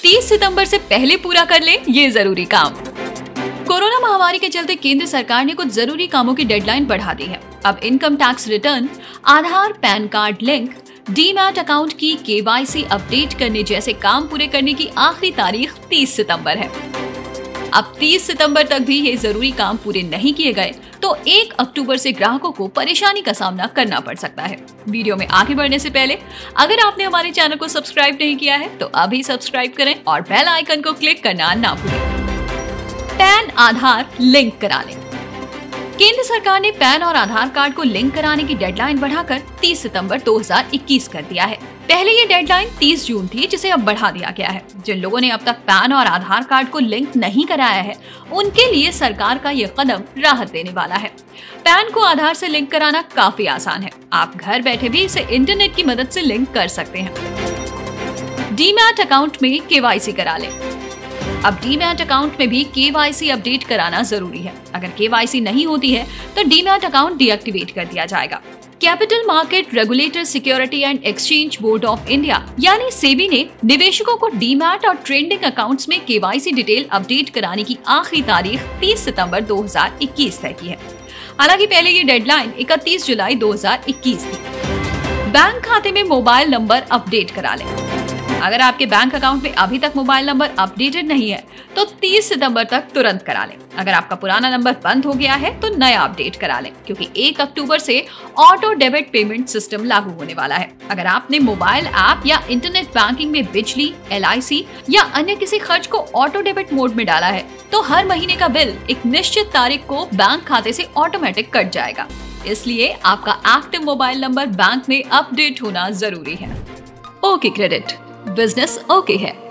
30 सितंबर से पहले पूरा कर ले ये जरूरी काम। कोरोना महामारी के चलते केंद्र सरकार ने कुछ जरूरी कामों की डेडलाइन बढ़ा दी है। अब income tax return, Aadhaar PAN card link, demat account की केवाईसी अपडेट करने जैसे काम पूरे करने की आखिरी तारीख 30 सितंबर है। अब 30 सितंबर तक भी ये जरूरी काम पूरे नहीं किए गए तो 1 अक्टूबर से ग्राहकों को परेशानी का सामना करना पड़ सकता है। वीडियो में आगे बढ़ने से पहले अगर आपने हमारे चैनल को सब्सक्राइब नहीं किया है तो अभी सब्सक्राइब करें और बेल आइकन को क्लिक करना ना भूलें। पैन आधार लिंक करा लें। केंद्र सरकार ने पैन और आधार कार्ड को लिंक कराने की डेडलाइन बढ़ाकर 30 सितंबर 2021 कर दिया है। पहले ये डेडलाइन 30 जून थी, जिसे अब बढ़ा दिया गया है। जिन लोगों ने अब तक पैन और आधार कार्ड को लिंक नहीं कराया है, उनके लिए सरकार का ये कदम राहत देने वाला है। पैन को आधार से लिंक कराना काफी आसान है। आप घर बैठे भी इसे इंटरनेट की मदद से लिंक कर सकते हैं। डीमैट अकाउंट में केवाईसी करा लें। अब डीमैट अकाउंट में भी केवाईसी अपडेट कराना जरूरी है। अगर केवाईसी नहीं होती है तो डीमैट अकाउंट डीएक्टिवेट कर दिया जाएगा। Capital market regulator security and exchange board of India यानी सेबी ने निवेशकों को डीमैट और ट्रेंडिंग अकाउंट्स में केवाईसी डिटेल अपडेट कराने की आखिरी तारीख 30 सितंबर 2021 तय की है। हालांकि पहले ये डेडलाइन 31 जुलाई 2021 थी। बैंक खाते में मोबाइल नंबर अपडेट करा लें। अगर आपके बैंक अकाउंट में अभी तक मोबाइल नंबर अपडेटेड नहीं है तो 30 सितंबर तक तुरंत करा लें। अगर आपका पुराना नंबर बंद हो गया है तो नया अपडेट करा लें, क्योंकि 1 अक्टूबर से ऑटो डेबिट पेमेंट सिस्टम लागू होने वाला है। अगर आपने मोबाइल ऐप या इंटरनेट बैंकिंग में बिजली, LIC या अन्य किसी खर्च को ऑटो डेबिट मोड में डाला है तो हर महीने का बिल एक निश्चित तारीख को बैंक खाते से ऑटोमेटिक कट जाएगा। इसलिए आपका एक्टिव मोबाइल नंबर बैंक में अपडेट होना जरूरी है। ओके क्रेडिट, बिजनेस ओके है।